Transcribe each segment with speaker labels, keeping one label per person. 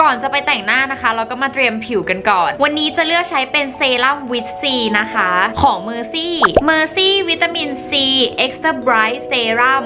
Speaker 1: อนจะไปแต่งหน้านะคะเราก็มาเตรียมผิวกันก่อนวันนี้จะเลือกใช้เป็นเซรั่มวิตซีนะคะของ Mercy วิตามิน C Extra Bright Serum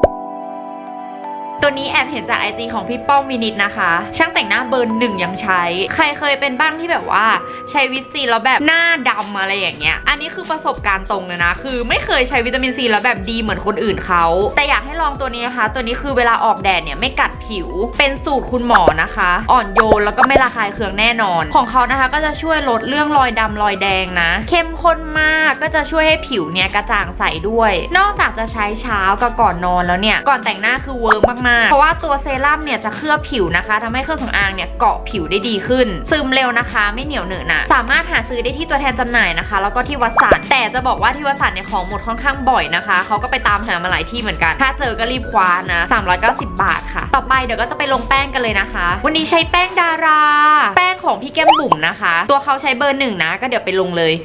Speaker 1: ตัวนี้แอบเห็นจาก IG ของพี่ป้อมวินิตนะคะช่างแต่งหน้าเบอร์1ยังใช้ใครเคยเป็นบ้างที่แบบว่าใช้วิตซีแล้วแบบหน้าดำอะไรอย่างเงี้ยอันนี้คือประสบการณ์ตรงเลยนะคือไม่เคยใช้วิตามินซีแล้วแบบดีเหมือนคนอื่นเขาแต่อยากให้ลองตัวนี้นะคะตัวนี้คือเวลาออกแดดเนี่ยไม่กัดผิวเป็นสูตรคุณหมอนะคะอ่อนโยนแล้วก็ไม่ระคายเคืองแน่นอนของเขานะคะก็จะช่วยลดเรื่องรอยดำรอยแดงนะเข้มข้นมากก็จะช่วยให้ผิวเนี่ยกระจ่างใสด้วยนอกจากจะใช้เช้ากับก่อนนอนแล้วเนี่ยก่อนแต่งหน้าคือเวิร์กมากๆเพราะว่าตัวเซรั่มเนี่ยจะเคลือบผิวนะคะทำให้เครื่องสำอางเนี่ยเกาะผิวได้ดีขึ้นซึมเร็วนะคะไม่เหนียวเหนอะหนะสามารถหาซื้อได้ที่ตัวแทนจำหน่ายนะคะแล้วก็ที่วัดสันแต่จะบอกว่าที่วัดสันเนี่ยของหมดค่อนข้างบ่อยนะคะเขาก็ไปตามหามาหลายที่เหมือนกันถ้าเจอก็รีบคว้านะ390 บาทค่ะต่อไปเดี๋ยวก็จะไปลงแป้งกันเลยนะคะวันนี้ใช้แป้งดาราแป้งของพี่แก้มบุ๋มนะคะตัวเขาใช้เบอร์1นะก็เดี๋ยวไปลงเลย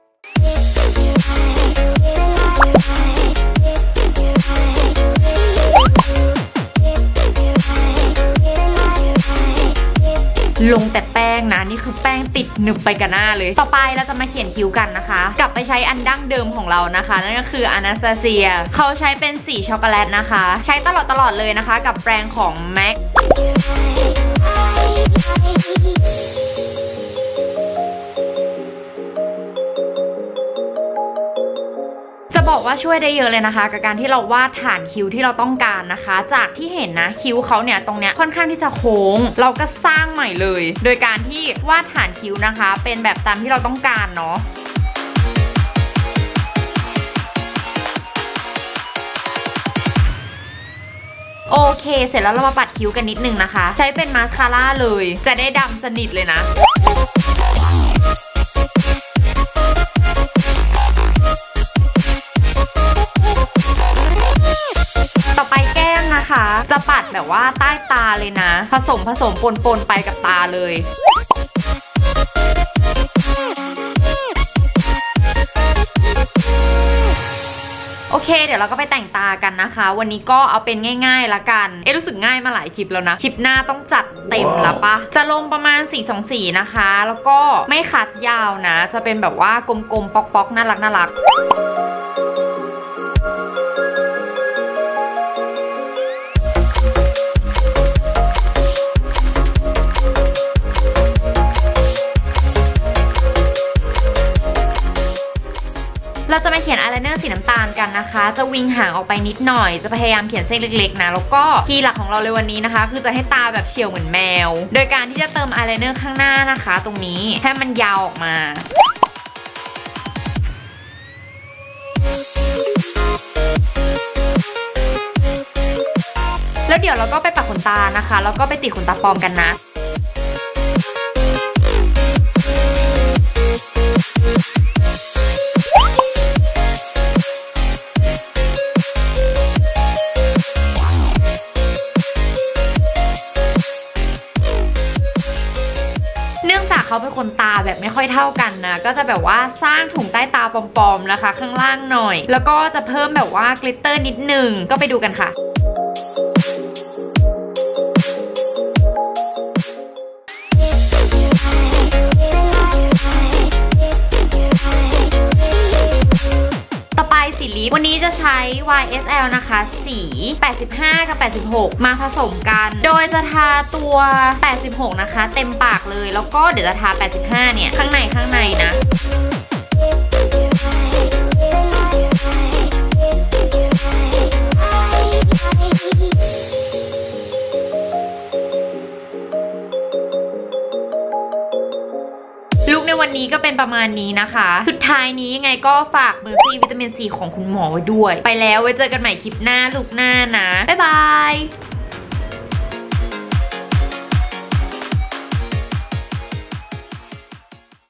Speaker 1: ลงแต่แป้งนะนี่คือแป้งติดหนึบไปกับหน้าเลยต่อไปเราจะมาเขียนคิ้วกันนะคะกลับไปใช้อันดั้งเดิมของเรานะคะนั่นก็คือ Anastasia เขาใช้เป็นสีช็อกโกแลตนะคะใช้ตลอดเลยนะคะกับแปรงของ MACบอกว่าช่วยได้เยอะเลยนะคะกับการที่เราวาดฐานคิ้วที่เราต้องการนะคะจากที่เห็นนะคิ้วเขาเนี่ยตรงเนี้ยค่อนข้างที่จะโค้งเราก็สร้างใหม่เลยโดยการที่วาดฐานคิ้วนะคะเป็นแบบตามที่เราต้องการเนาะโอเคเสร็จแล้วเรามาปัดคิ้วกันนิดนึงนะคะใช้เป็นมาสคาร่าเลยจะได้ดำสนิทเลยนะจะปัดแบบว่าใต้ตาเลยนะผสมปนไปกับตาเลยโอเคเดี๋ยวเราก็ไปแต่งตากันนะคะวันนี้ก็เอาเป็นง่ายๆละกันรู้สึกง่ายมาหลายคลิปแล้วนะคลิปหน้าต้องจัดเต็มแล้วปะจะลงประมาณ4-2 สีนะคะแล้วก็ไม่ขัดยาวนะจะเป็นแบบว่ากลมๆป๊อกๆน่ารักเราจะมาเขียนอายไลเนอร์สีน้ำตาลกันนะคะจะวิงหางออกไปนิดหน่อยจะพยายามเขียนเส้นเล็กๆนะแล้วก็คีย์หลักของเราเลยวันนี้นะคะคือจะให้ตาแบบเฉียวเหมือนแมวโดยการที่จะเติมอายไลเนอร์ข้างหน้านะคะตรงนี้ให้มันยาวออกมาแล้วเดี๋ยวเราก็ไปปัดขนตานะคะแล้วก็ไปติดขนตาปลอมกันนะเขาเป็นคนตาแบบไม่ค่อยเท่ากันนะก็จะแบบว่าสร้างถุงใต้ตาปลอมๆนะคะข้างล่างหน่อยแล้วก็จะเพิ่มแบบว่ากลิตเตอร์นิดนึงก็ไปดูกันค่ะสีลิปวันนี้จะใช้ YSL นะคะสี85กับ86มาผสมกันโดยจะทาตัว86นะคะเต็มปากเลยแล้วก็เดี๋ยวจะทา85เนี่ยข้างในนะลุคในวันนี้ก็เป็นประมาณนี้นะคะสุดท้ายนี้ยังไงก็ฝากMercyวิตามิน C ของคุณหมอไว้ด้วยไปแล้วไว้เจอกันใหม่คลิปหน้าลุคหน้านะบ๊ายบาย